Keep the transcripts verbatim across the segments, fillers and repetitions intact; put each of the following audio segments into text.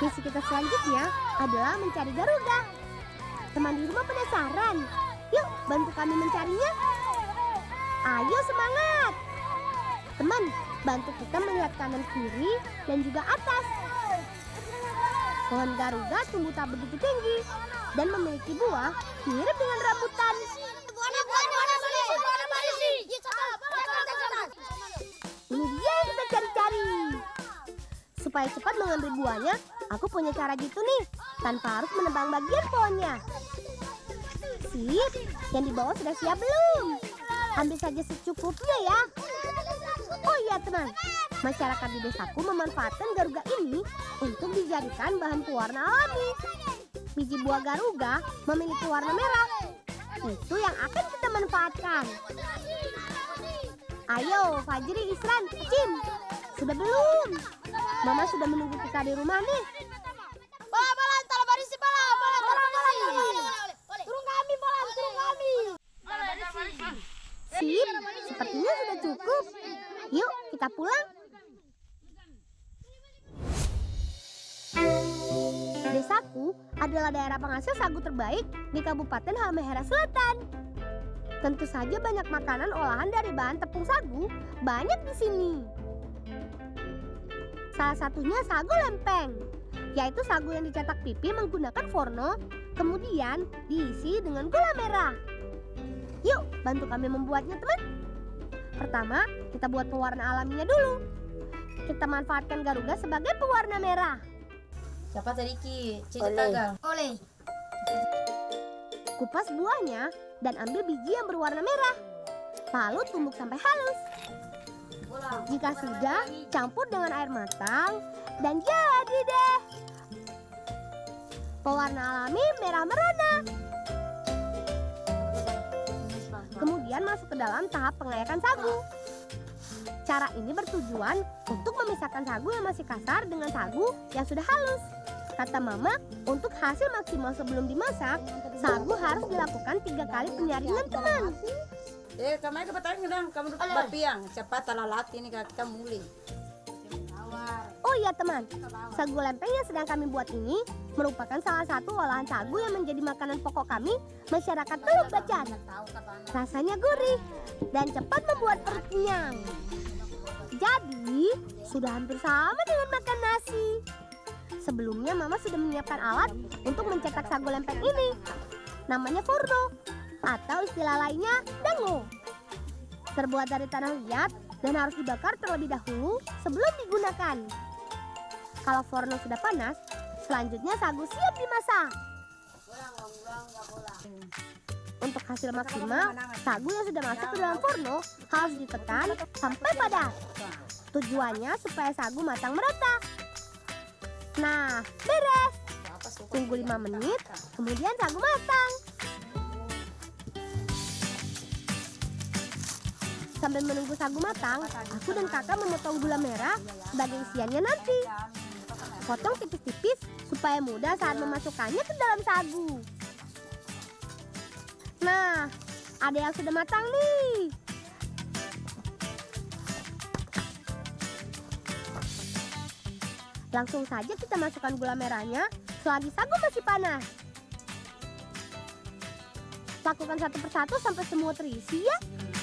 Misi kita selanjutnya adalah mencari Garuga. Teman di rumah penasaran? Yuk bantu kami mencarinya. Ayo semangat. Teman, bantu kita melihat kanan kiri dan juga atas. Pohon Garuga tumbuh tak begitu tinggi dan memiliki buah mirip dengan rambutan. Ini dia yang kita cari-cari. Supaya cepat mengambil buahnya, aku punya cara gitu nih, tanpa harus menebang bagian pohonnya. Sip, yang di bawah sudah siap belum? Ambil saja secukupnya ya. Oh iya teman, masyarakat di desaku memanfaatkan Garuga ini untuk dijadikan bahan pewarna alami. Biji buah Garuga memiliki warna merah. Itu yang akan kita manfaatkan. Ayo Fajri, Isran, Cim, sudah belum? Mama sudah menunggu kita di rumah nih. Bola, bola, taruh baris bola, bola, taruh baris. Turun kami, bola, turun kami. Sip, sepertinya sudah cukup. Yuk kita pulang. Desaku adalah daerah penghasil sagu terbaik di Kabupaten Halmahera Selatan. Tentu saja banyak makanan olahan dari bahan tepung sagu banyak di sini. Salah satunya sagu lempeng, yaitu sagu yang dicetak pipi menggunakan forno, kemudian diisi dengan gula merah. Yuk, bantu kami membuatnya, teman. Pertama, kita buat pewarna alaminya dulu. Kita manfaatkan Garuga sebagai pewarna merah. Siapa tadi Ki? Cici tagal. Oleh. Kupas buahnya dan ambil biji yang berwarna merah. Lalu tumbuk sampai halus. Jika sudah, campur dengan air matang dan jadi deh. Pewarna alami merah merona. Kemudian masuk ke dalam tahap pengayakan sagu. Cara ini bertujuan untuk memisahkan sagu yang masih kasar dengan sagu yang sudah halus. Kata Mama, untuk hasil maksimal sebelum dimasak, sagu harus dilakukan tiga kali penyaringan, teman. Eh, kami ke petang gedang, kamu berpiang, cepat talalat ini kita mulai. Oh iya teman, sagu lempeng yang sedang kami buat ini merupakan salah satu olahan sagu yang menjadi makanan pokok kami, masyarakat Teluk Bacan. Rasanya gurih dan cepat membuat perut kenyang. Jadi, sudah hampir sama dengan makan nasi. Sebelumnya Mama sudah menyiapkan alat untuk mencetak sagu lempeng ini. Namanya forno, atau istilah lainnya dango. Terbuat dari tanah liat dan harus dibakar terlebih dahulu sebelum digunakan. Kalau forno sudah panas, selanjutnya sagu siap dimasak. Untuk hasil maksimal, sagu yang sudah masuk ke dalam forno harus ditekan sampai padat. Tujuannya supaya sagu matang merata. Nah, beres. Tunggu lima menit, kemudian sagu matang. Sambil menunggu sagu matang, aku dan kakak memotong gula merah sebagai isiannya nanti. Potong tipis-tipis supaya mudah saat memasukkannya ke dalam sagu. Nah, ada yang sudah matang nih. Langsung saja kita masukkan gula merahnya selagi sagu masih panas. Lakukan satu persatu sampai semua terisi ya.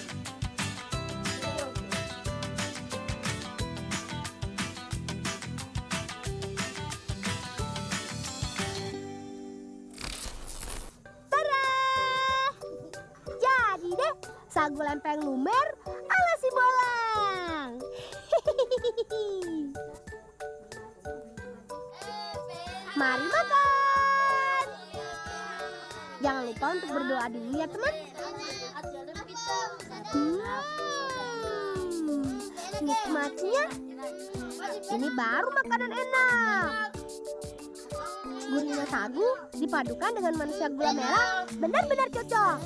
Sagu lempeng lumer ala si bolang. Mari makan. Jangan lupa untuk berdoa dulu ya teman. Hmm, nikmatnya. Ini baru makanan enak. Gurihnya sagu dipadukan dengan manisnya gula merah benar-benar cocok.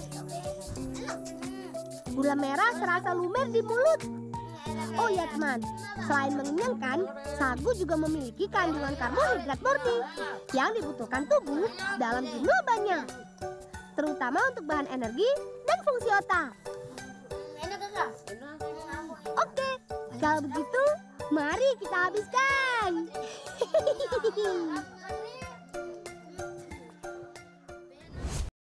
Gula merah serasa lumer di mulut. Oh ya teman, selain mengenyangkan, sagu juga memiliki kandungan karbohidrat murni yang dibutuhkan tubuh dalam jumlah banyak, terutama untuk bahan energi dan fungsi otak. Oke, kalau begitu, mari kita habiskan. Hihihi.